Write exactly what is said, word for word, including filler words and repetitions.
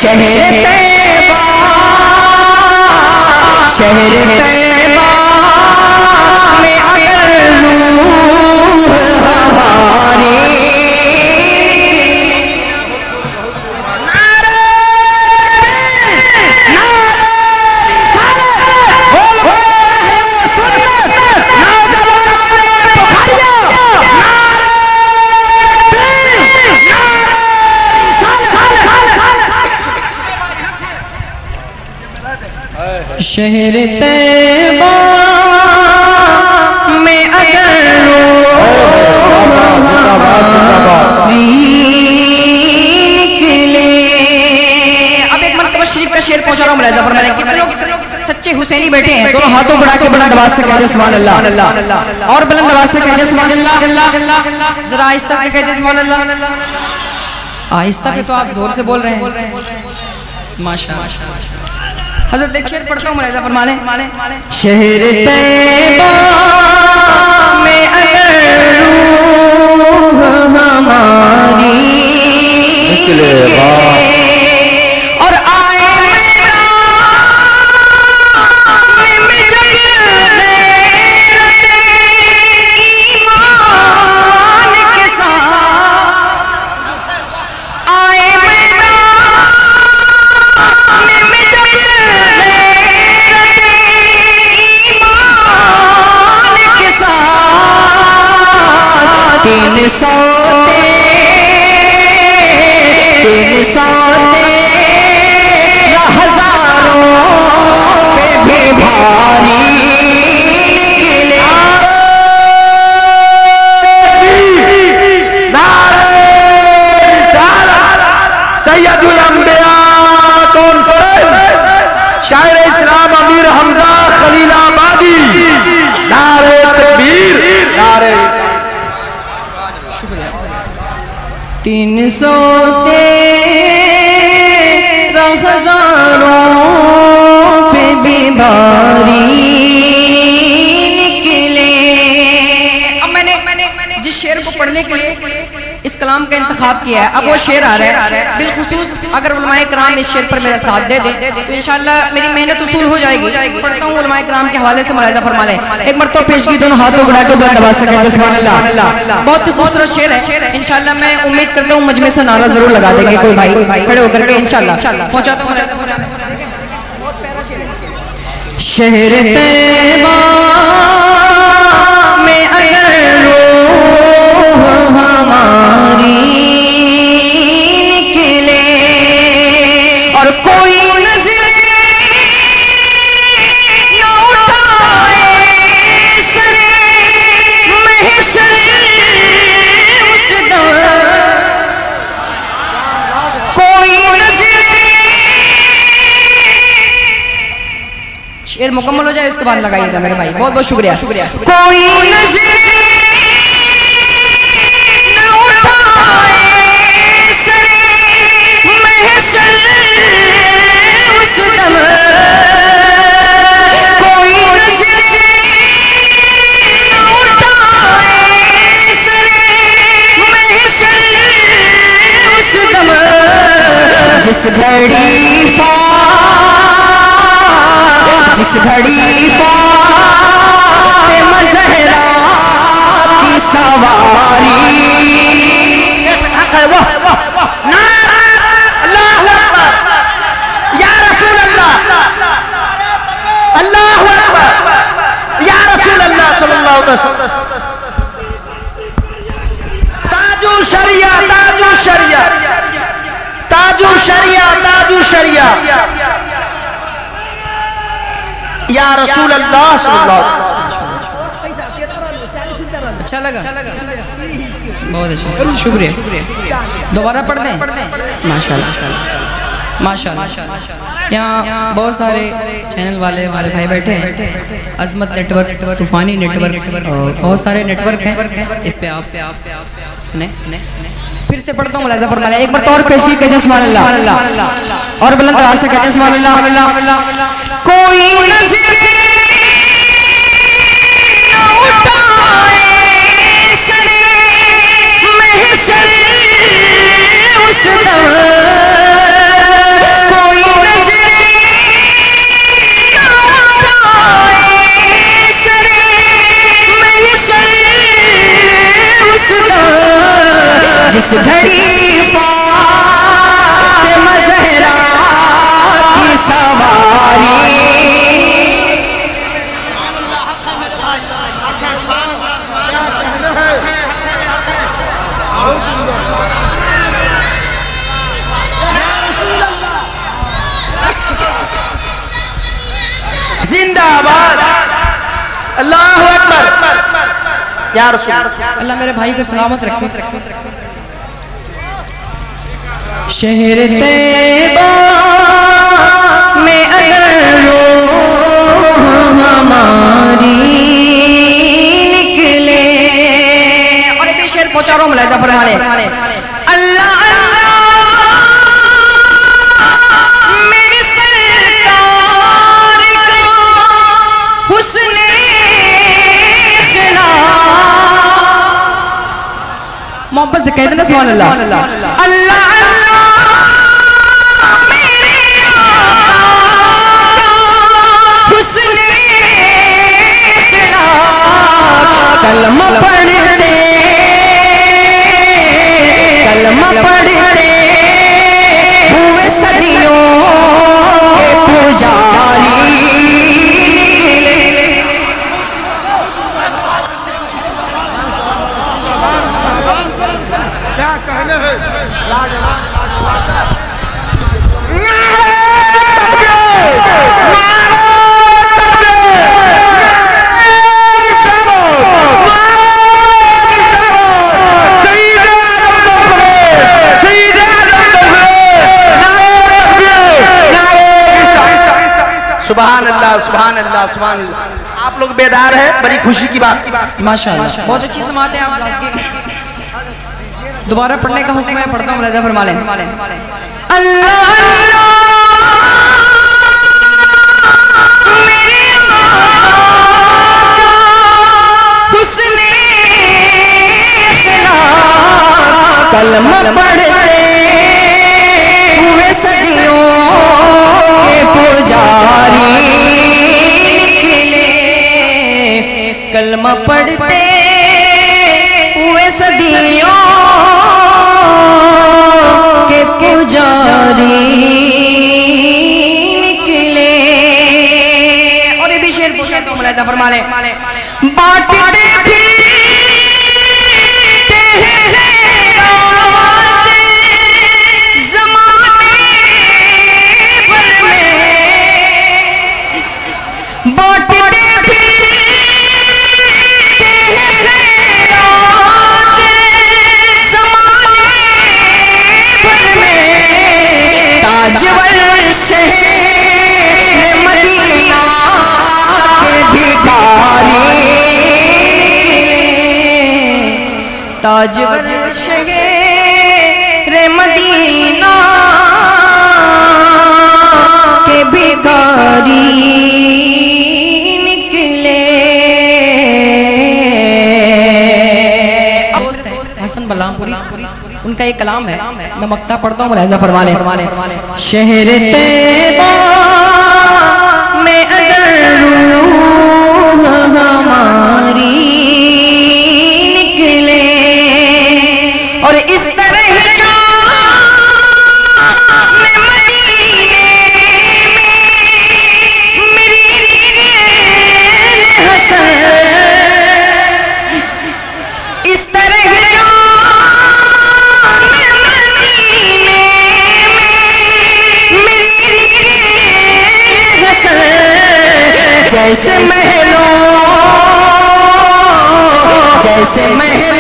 शहर तैबा शहर तैबा में अगर रूह हमारी शहर तैबा में अगर निकले। अब एक मरतबा शरीफ का शेर पहुंचा रहा हूँ मुलाहिजा फरमाइए। कितने लोग सच्चे हुसैनी बैठे हैं? दोनों हाथों बढ़ा के बुलंद आवाज से कहते सुभान अल्लाह, और बुलंद आवाज से कहते सुभान अल्लाह। जरा आहिस्ता से कहते सुभान अल्लाह। आहिस्ता पे तो आप जोर से बोल रहे हैं माशाअल्लाह। हज़रत एक शेर पढ़ता हूँ मुलाहिजा फरमाने। शहर तैबा में अगर रूह हमारी निकले और आए मैदान में जब गैरत ईमान के साथ आए मैदान में जब तीन सौ तीन सौ हजारों पे भी भारी निकले। सैयदुल अंबिया कॉन्फ्रेंस शायर इस्लाम अमीर हमजा खलीलाबादी नारे तकबीर नारे। तीन सौ तेरह हजारों पे भी भारी निकले। अब मैंने जिस शेर को पढ़ने के लिए इस कलाम का इंतखाब किया है, अब वो शेर आ रहा है। बिलखुसूस अगर उलमाए कराम इस शेर पर मेरा साथ दे दे तो इंशाअल्लाह मेरी मेहनत उसूल हो जाएगी। पढ़ता हूँ उलमाए कराम के हवाले से मुलाहिजा फरमा लें। एक मरतबा पेशगी दोनों हाथों बढ़ा के बुलंद आवाज से कहते सुभान अल्लाह। बहुत ही खूबसूरत शेर है। इंशाअल्लाह मैं उम्मीद करता हूँ मजमे से नारा जरूर लगा देंगे कोई भाई खड़े होकर के इंशाअल्लाह। पहुंचाता हूँ। शहर तैबा में अगर रूह हमारी निकले और कोई नजर न उठाए सरे महशर उस दम कोई नजर। शेर मुकम्मल हो जाए इसके बाद लगाइएगा मेरे भाई। बहुत बहुत शुक्रिया शुक्रिया। कोई नजर न उठाए सरे महशर उस दम कोई नजर न उठाए सरे महशर उस दम जिस घड़ी फा जिस घड़ी फातिमा ज़हरा की सवारी अल्लाहु अकबर या रसूल अल्लाह अल्लाहु अकबर या रसूल अल्लाह सल्लल्लाहु अलैहि वसल्लम। ताजु शरिया ताजु शरिया ताजु शरिया ताजु शरिया या रसूल अल्लाह सल्लल्लाहु अलैहि वसल्लम। अच्छा लगा बहुत अच्छा शुक्रिया। दोबारा पढ़ दें माशाल्लाह माशाल्लाह। यहाँ बहुत सारे चैनल वाले हमारे भाई बैठे हैं। अजमत नेटवर्क, तूफानी नेटवर्क, बहुत सारे नेटवर्क हैं। इस पे आप पे आप सुने। फिर से पढ़ता हूँ मुलाहिजा फरमा लें। एक बार तो और पेश की कहते सुभान अल्लाह और बुलंद आवाज से कहते सुभान अल्लाह। कोई नजर न उठाए सरे महशर उस दम जिस घड़ी फातिमा ज़हरा की सवारी। जिंदाबाद, अल्लाहु अकबर। या रसूल अल्लाह मेरे भाई को सलामत रखे। शहर तैबा में अगर रूह हमारी निकले, और एक शेर पहुंचा रहा हूं मुलाहिजा फरमाने। अल्लाह मेरे सरकार का हुस्ने मोहब्बत से कह देना सुभान अल्लाह। अल्लाह अल्लाह मेरे आका का हुस्ने खिलाफ, कलमा पढ़ते कलमा पढ़ते हुए सदियों के पुजारी निकले। क्या कहने हैं? सुभान अल्लाह, सुभान अल्लाह, सुभान अल्लाह। आप लोग बेदार है, बड़ी खुशी की बात। माशाअल्लाह, बहुत अच्छी समात है आप लोग की। दोबारा पढ़ने का हुक्म है, पढ़ता हूँ मुलाहिजा फरमा लें। अल्लाह मेरे आका हुस्ने खिलाफ, कलमा पढ़ते हुए सदियों के पुजारी निकले। कलमा पढ़ते हुए सदियों के पुजारी निकले। और ये भी शेर पूछा तो मुलाहिजा फरमा ले। बांटते फिरते हैं रातें ज़माने भर में, बांटते फिरते हैं रातें ज़माने भर में, ताजवर शहर मदीना के भिखारी निकले। ताजवर शहर मदीना के भिखारी निकले। हसन बल्लामपुरी उनका एक कलाम है, मैं मक्ता पढ़ता हूँ मुलाहिजा फरमा ले। शहर तैबा में अगर रूह हमारी निकले, और इस तरह जाम मदीने में मेरी हसन, इस तरह जैसे महलों जैसे महलों